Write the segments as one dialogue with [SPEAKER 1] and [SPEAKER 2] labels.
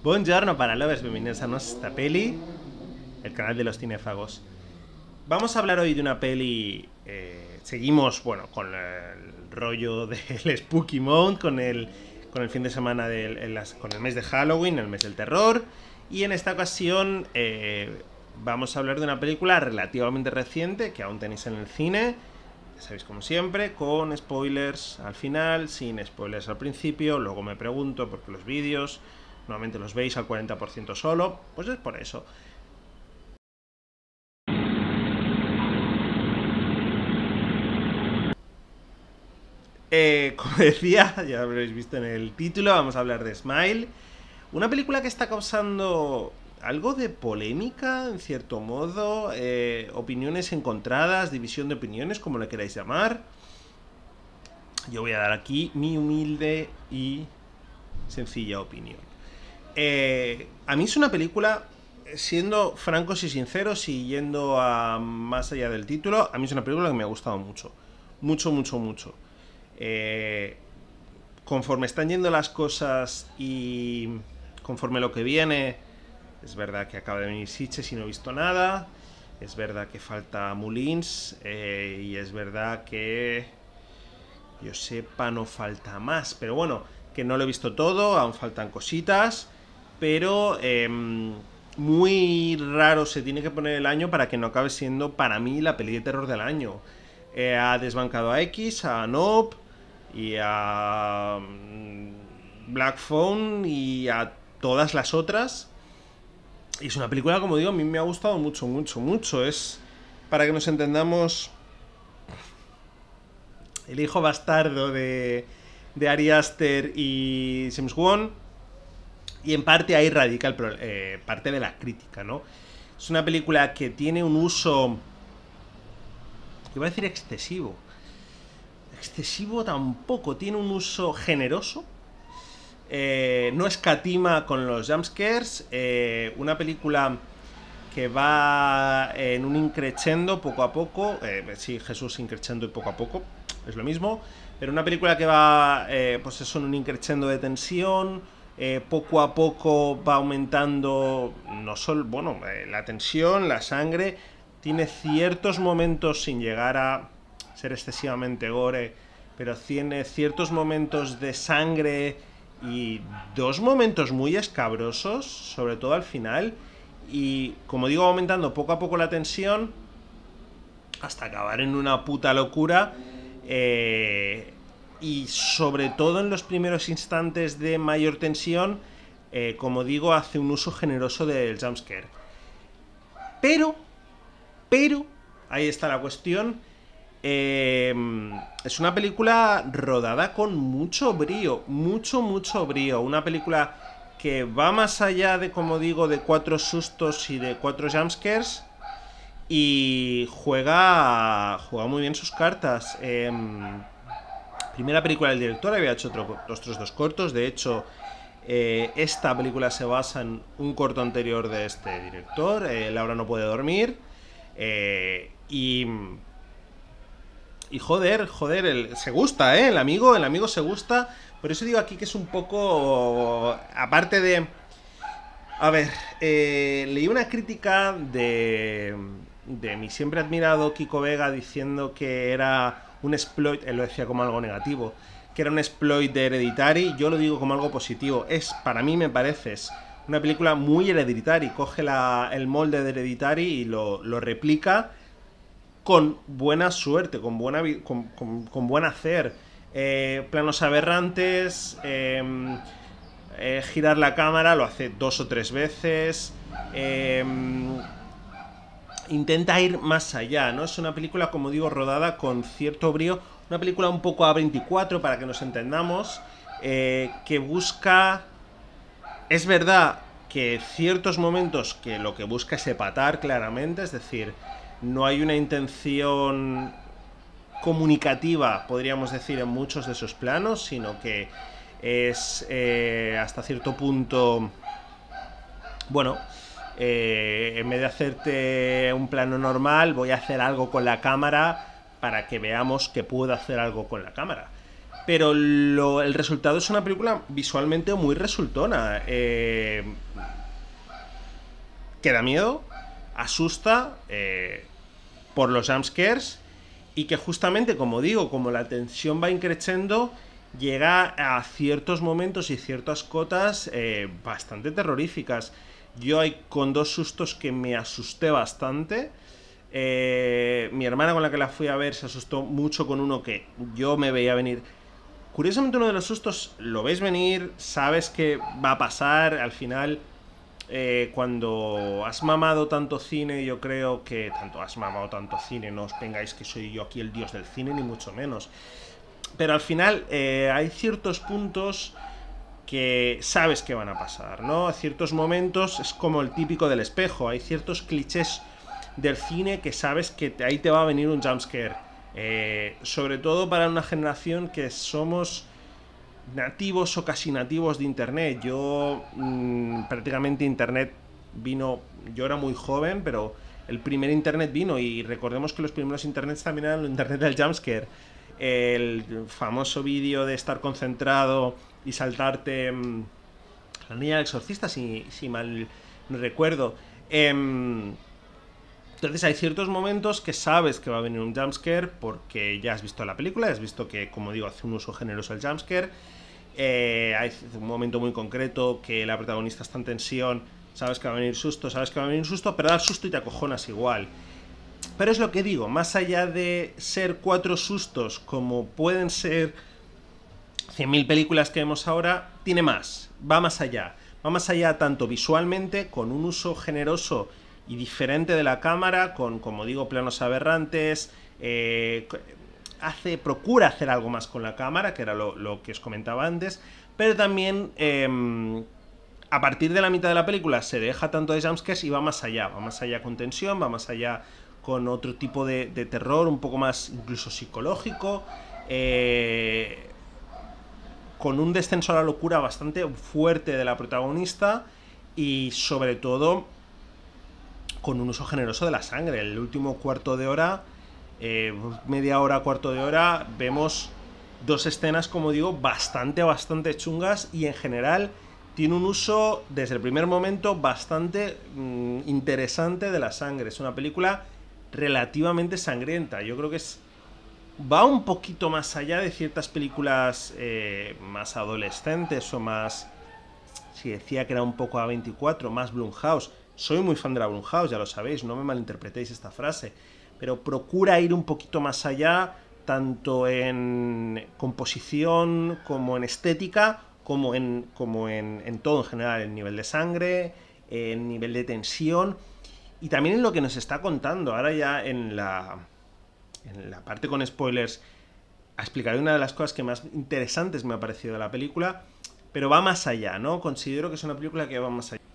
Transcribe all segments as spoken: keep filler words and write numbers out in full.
[SPEAKER 1] Buongiorno para lovers, bienvenidos a nuestra peli, el canal de los cinéfagos. Vamos a hablar hoy de una peli, eh, seguimos, bueno, con el rollo del Spooky Month, con el, con el fin de semana, del, el, con el mes de Halloween, el mes del terror. Y en esta ocasión eh, vamos a hablar de una película relativamente reciente, que aún tenéis en el cine, ya sabéis como siempre, con spoilers al final, sin spoilers al principio. Luego me pregunto por qué los vídeos normalmente los veis al cuarenta por ciento solo, pues es por eso. Eh, como decía, ya habréis visto en el título, vamos a hablar de Smile, una película que está causando algo de polémica, en cierto modo, eh, opiniones encontradas, división de opiniones, como le queráis llamar. Yo voy a dar aquí mi humilde y sencilla opinión. Eh, a mí es una película, siendo francos y sinceros y yendo a más allá del título, a mí es una película que me ha gustado mucho. Mucho, mucho, mucho. Eh, conforme están yendo las cosas y conforme lo que viene, es verdad que acaba de venir Sitges y no he visto nada. Es verdad que falta Moulins, eh, y es verdad que yo sepa no falta más. Pero bueno, que no lo he visto todo, aún faltan cositas. Pero eh, muy raro se tiene que poner el año para que no acabe siendo para mí la peli de terror del año. Eh, ha desbancado a X, a Nope y a Black Phone y a todas las otras. Y es una película, como digo, a mí me ha gustado mucho, mucho, mucho. Es, para que nos entendamos, el hijo bastardo de, de Ari Aster y James Wan. Y en parte ahí radica el pro, eh, parte de la crítica, ¿no? Es una película que tiene un uso, iba a decir excesivo. Excesivo tampoco, tiene un uso generoso. Eh, no escatima con los jumpscares. Eh, una película que va en un increchendo poco a poco. Eh, sí, Jesús increchendo y poco a poco, es lo mismo. Pero una película que va, eh, pues eso, en un increchendo de tensión. Eh, poco a poco va aumentando, no solo, bueno, eh, la tensión, la sangre. Tiene ciertos momentos, sin llegar a ser excesivamente gore, pero tiene ciertos momentos de sangre y dos momentos muy escabrosos, sobre todo al final. Y como digo, aumentando poco a poco la tensión hasta acabar en una puta locura. Eh... Y sobre todo en los primeros instantes de mayor tensión, eh, como digo, hace un uso generoso del jumpscare. Pero, pero, ahí está la cuestión. Eh, es una película rodada con mucho brío, mucho, mucho brío. Una película que va más allá de, como digo, de cuatro sustos y de cuatro jumpscares. Y juega, juega muy bien sus cartas. Eh, Primera película del director, había hecho otro, otros dos cortos. De hecho, eh, esta película se basa en un corto anterior de este director, eh, Laura no puede dormir. Eh, y. Y joder, joder, el, se gusta, ¿eh? El amigo, el amigo se gusta. Por eso digo aquí que es un poco. Aparte de. A ver, eh, leí una crítica de. de mi siempre admirado Kiko Vega diciendo que era un exploit, él lo decía como algo negativo, que era un exploit de Hereditary. Yo lo digo como algo positivo. Es, para mí me parece, es una película muy Hereditary. Coge la, el molde de Hereditary y lo, lo replica con buena suerte, con, buena, con, con, con buen hacer. Eh, planos aberrantes, eh, eh, girar la cámara, lo hace dos o tres veces. Eh, intenta ir más allá, ¿no? Es una película, como digo, rodada con cierto brío. Una película un poco A veinticuatro, para que nos entendamos, eh, que busca... Es verdad que ciertos momentos que lo que busca es epatar claramente, es decir, no hay una intención comunicativa, podríamos decir, en muchos de esos planos, sino que es eh, hasta cierto punto, bueno, eh, en vez de hacerte un plano normal, voy a hacer algo con la cámara para que veamos que puedo hacer algo con la cámara. pero lo, el resultado es una película visualmente muy resultona. Eh, que da miedo, asusta eh, por los jumpscares y que justamente, como digo, como la tensión va increciendo, llega a ciertos momentos y ciertas cotas eh, bastante terroríficas. Yo hay con dos sustos que me asusté bastante. Eh, mi hermana con la que la fui a ver se asustó mucho con uno que yo me veía venir. Curiosamente uno de los sustos lo ves venir, sabes que va a pasar, al final eh, cuando has mamado tanto cine, yo creo que tanto has mamado tanto cine, no os vengáis que soy yo aquí el dios del cine, ni mucho menos. Pero al final eh, hay ciertos puntos que sabes que van a pasar, ¿no? A ciertos momentos es como el típico del espejo, hay ciertos clichés del cine que sabes que ahí te va a venir un jumpscare. Eh, sobre todo para una generación que somos nativos o casi nativos de internet. Yo mmm, prácticamente internet vino, yo era muy joven, pero el primer internet vino, y recordemos que los primeros internets también eran el internet del jumpscare. El famoso vídeo de estar concentrado y saltarte mmm, la niña del exorcista, si, si mal no recuerdo. Eh, Entonces hay ciertos momentos que sabes que va a venir un jumpscare porque ya has visto la película, has visto que, como digo, hace un uso generoso del jumpscare. Eh, hay un momento muy concreto que la protagonista está en tensión, sabes que va a venir susto, sabes que va a venir susto, pero da susto y te acojonas igual. Pero es lo que digo, más allá de ser cuatro sustos como pueden ser cien mil películas que vemos ahora, tiene más, va más allá. Va más allá tanto visualmente, con un uso generoso y diferente de la cámara, con, como digo, planos aberrantes, eh, hace, procura hacer algo más con la cámara, que era lo, lo que os comentaba antes, pero también eh, a partir de la mitad de la película se deja tanto de jumpscares y va más allá, va más allá con tensión, va más allá con otro tipo de, de terror, un poco más incluso psicológico, eh, con un descenso a la locura bastante fuerte de la protagonista y sobre todo con un uso generoso de la sangre. El último cuarto de hora, eh, media hora, cuarto de hora, vemos dos escenas, como digo, bastante, bastante chungas, y en general tiene un uso, desde el primer momento, bastante mmm, interesante de la sangre. Es una película relativamente sangrienta. Yo creo que es va un poquito más allá de ciertas películas eh, más adolescentes o más... Si decía que era un poco A veinticuatro, más Blumhouse. Soy muy fan de la Blumhouse, ya lo sabéis, no me malinterpretéis esta frase, pero procura ir un poquito más allá, tanto en composición como en estética, como en, como en, en todo en general, en nivel de sangre, en nivel de tensión, y también en lo que nos está contando. Ahora ya en la, en la parte con spoilers explicaré una de las cosas que más interesantes me ha parecido de la película, pero va más allá, ¿no? Considero que es una película que va más allá.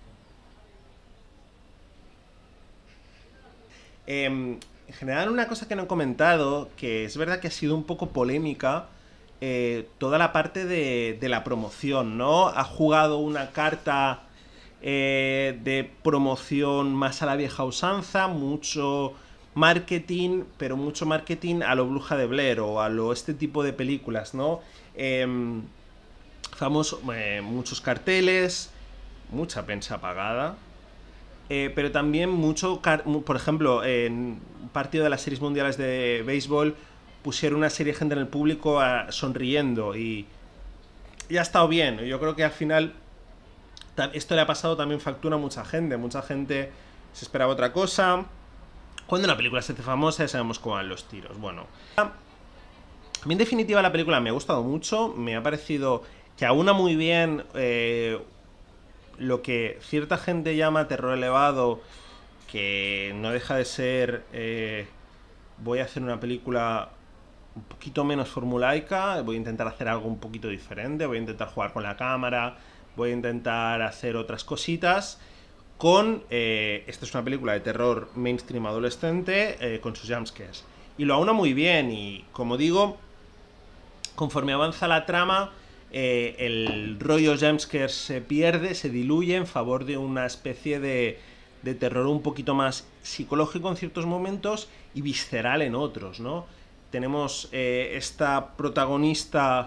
[SPEAKER 1] Eh, en general, una cosa que no he comentado, que es verdad que ha sido un poco polémica, eh, toda la parte de, de la promoción, ¿no? Ha jugado una carta eh, de promoción más a la vieja usanza, mucho marketing, pero mucho marketing a lo Bruja de Blair o a lo este tipo de películas, ¿no? Eh, famoso, eh, muchos carteles, mucha prensa pagada. Eh, pero también mucho, por ejemplo, en un partido de las series mundiales de béisbol pusieron una serie de gente en el público a, sonriendo, y, y ha estado bien. Yo creo que al final esto le ha pasado también factura a mucha gente. Mucha gente se esperaba otra cosa. Cuando una película se hace famosa ya sabemos cómo van los tiros. Bueno, a mí en definitiva la película me ha gustado mucho. Me ha parecido que aúna muy bien eh, lo que cierta gente llama terror elevado, que no deja de ser eh, voy a hacer una película un poquito menos formulaica, voy a intentar hacer algo un poquito diferente, voy a intentar jugar con la cámara, voy a intentar hacer otras cositas con... Eh, esta es una película de terror mainstream adolescente eh, con sus jumpscares, y lo aúna muy bien. Y como digo, conforme avanza la trama, Eh, el rollo jumpscare se pierde, se diluye en favor de una especie de, de terror un poquito más psicológico en ciertos momentos y visceral en otros, ¿no? tenemos eh, esta protagonista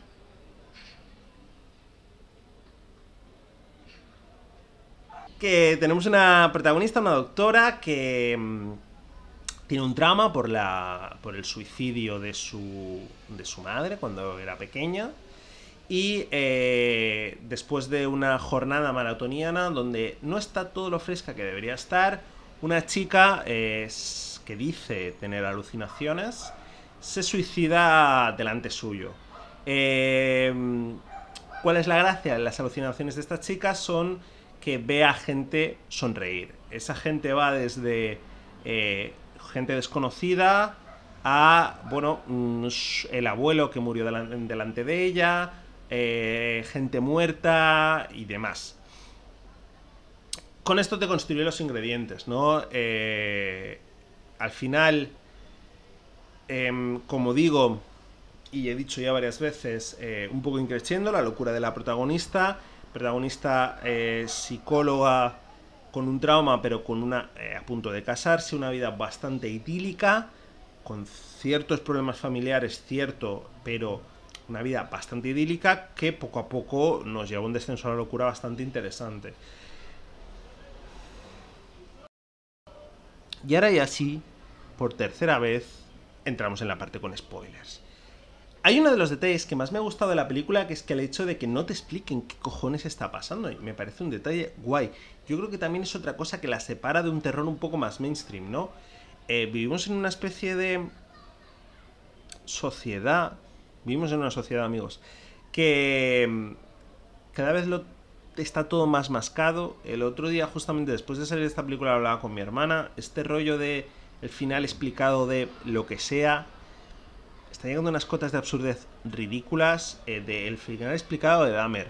[SPEAKER 1] que tenemos una protagonista, una doctora que mmm, tiene un trauma por la por el suicidio de su de su madre cuando era pequeña. Y eh, después de una jornada maratoniana donde no está todo lo fresca que debería estar, una chica eh, que dice tener alucinaciones se suicida delante suyo. Eh, ¿Cuál es la gracia? Las alucinaciones de esta chica son que ve a gente sonreír. Esa gente va desde eh, gente desconocida a, bueno, el abuelo que murió delante de ella, Eh, gente muerta y demás. Con esto te construye los ingredientes, ¿no? Eh, al final, eh, como digo, y he dicho ya varias veces, eh, un poco increciendo la locura de la protagonista. Protagonista eh, psicóloga con un trauma, pero con una eh, a punto de casarse, una vida bastante idílica, con ciertos problemas familiares, cierto, pero una vida bastante idílica que poco a poco nos lleva a un descenso a la locura bastante interesante. Y ahora ya sí, por tercera vez, entramos en la parte con spoilers. Hay uno de los detalles que más me ha gustado de la película, que es que el hecho de que no te expliquen qué cojones está pasando, y me parece un detalle guay. Yo creo que también es otra cosa que la separa de un terror un poco más mainstream, ¿no? Eh, vivimos en una especie de sociedad... Vivimos en una sociedad, amigos, que cada vez lo, está todo más mascado. El otro día, justamente después de salir de esta película, hablaba con mi hermana. Este rollo de el final explicado de lo que sea está llegando a unas cotas de absurdez ridículas. Eh, del final explicado de Dahmer.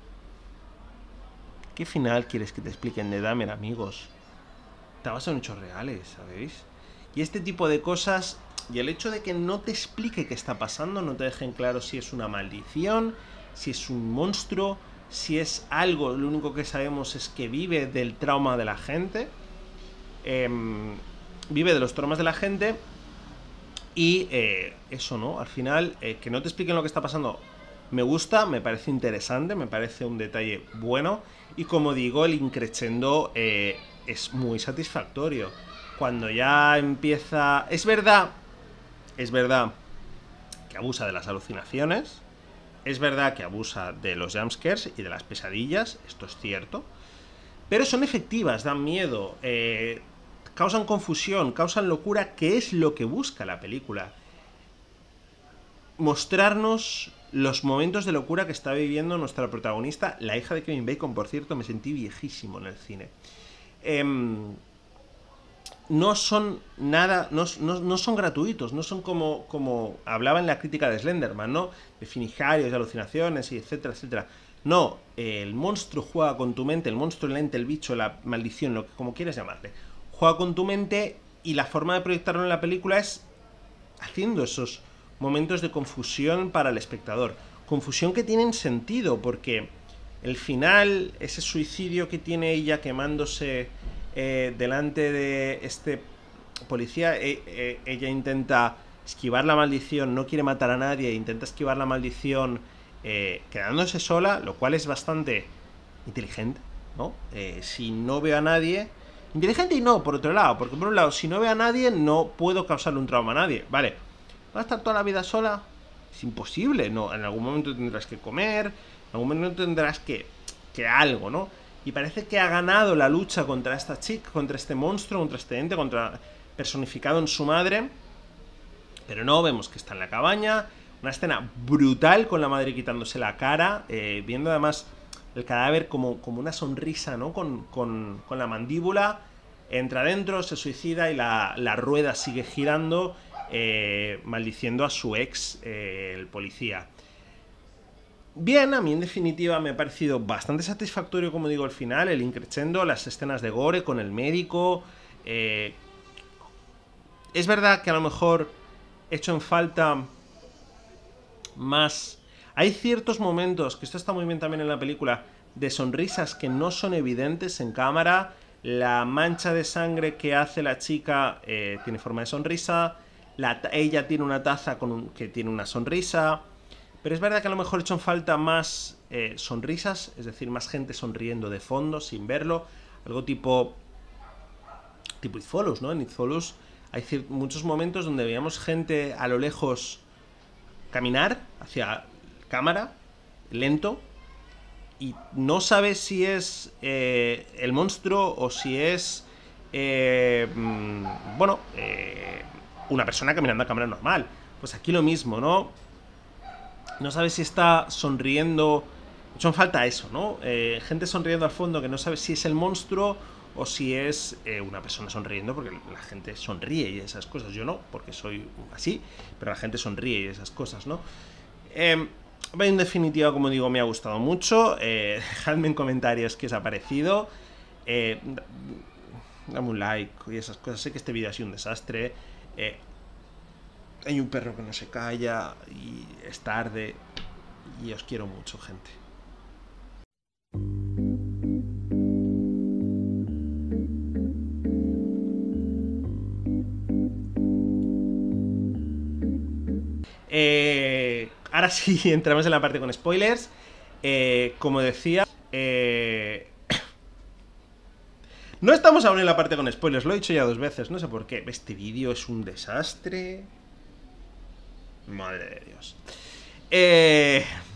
[SPEAKER 1] ¿Qué final quieres que te expliquen de Dahmer, amigos? Está basado en hechos reales, ¿sabéis? Y este tipo de cosas... Y el hecho de que no te explique qué está pasando, no te dejen claro si es una maldición, si es un monstruo, si es algo, lo único que sabemos es que vive del trauma de la gente, eh, vive de los traumas de la gente, y eh, eso, ¿no? Al final, eh, que no te expliquen lo que está pasando, me gusta, me parece interesante, me parece un detalle bueno, y como digo, el increchendo eh, es muy satisfactorio. Cuando ya empieza... Es verdad... Es verdad que abusa de las alucinaciones, es verdad que abusa de los jumpscares y de las pesadillas, esto es cierto, pero son efectivas, dan miedo, eh, causan confusión, causan locura, que es lo que busca la película. Mostrarnos los momentos de locura que está viviendo nuestra protagonista, la hija de Kevin Bacon, por cierto, me sentí viejísimo en el cine. Eh, no son nada, no, no, no son gratuitos, no son como, como hablaba en la crítica de Slenderman, ¿no? De finijarios, de alucinaciones, y etcétera, etcétera. No, el monstruo juega con tu mente, el monstruo, el ente, el bicho, la maldición, lo que como quieras llamarle, juega con tu mente, y la forma de proyectarlo en la película es haciendo esos momentos de confusión para el espectador. Confusión que tienen sentido, porque el final, ese suicidio que tiene ella quemándose eh, delante de este policía, eh, eh, ella intenta esquivar la maldición, no quiere matar a nadie, intenta esquivar la maldición eh, quedándose sola, lo cual es bastante inteligente, ¿no? Eh, si no veo a nadie... Inteligente y no, por otro lado, porque por un lado, si no veo a nadie, no puedo causarle un trauma a nadie. Vale, ¿va a estar toda la vida sola? Es imposible, ¿no? En algún momento tendrás que comer, en algún momento tendrás que... que algo, ¿no? Y parece que ha ganado la lucha contra esta chica, contra este monstruo, contra este ente, contra personificado en su madre. Pero no, vemos que está en la cabaña. Una escena brutal con la madre quitándose la cara, eh, viendo además el cadáver como, como una sonrisa, ¿no? Con, con, con la mandíbula. Entra adentro, se suicida y la, la rueda sigue girando, eh, maldiciendo a su ex, eh, el policía. Bien, a mí en definitiva me ha parecido bastante satisfactorio, como digo, el final, el increchendo, las escenas de gore con el médico. Eh, es verdad que a lo mejor he hecho en falta más... Hay ciertos momentos, que esto está muy bien también en la película, de sonrisas que no son evidentes en cámara. La mancha de sangre que hace la chica eh, tiene forma de sonrisa. La, ella tiene una taza con un, que tiene una sonrisa. Pero es verdad que a lo mejor he hecho en falta más eh, sonrisas, es decir, más gente sonriendo de fondo, sin verlo. Algo tipo... tipo It Follows, ¿no? En It Follows hay muchos momentos donde veíamos gente a lo lejos caminar hacia cámara, lento, y no sabes si es eh, el monstruo o si es, eh, mmm, bueno, eh, una persona caminando a cámara normal. Pues aquí lo mismo, ¿no? No sabes si está sonriendo. He hecho en falta eso, ¿no? Eh, gente sonriendo al fondo que no sabe si es el monstruo o si es eh, una persona sonriendo, porque la gente sonríe y esas cosas. Yo no, porque soy así, pero la gente sonríe y esas cosas, ¿no? Eh, en definitiva, como digo, me ha gustado mucho. Eh, dejadme en comentarios qué os ha parecido. Eh, dame un like y esas cosas. Sé que este vídeo ha sido un desastre. Eh, hay un perro que no se calla y es tarde. Y os quiero mucho, gente. Eh, ahora sí, entramos en la parte con spoilers. Eh, como decía, eh, no estamos aún en la parte con spoilers, lo he dicho ya dos veces, no sé por qué. Este vídeo es un desastre. Madre de Dios. Eh,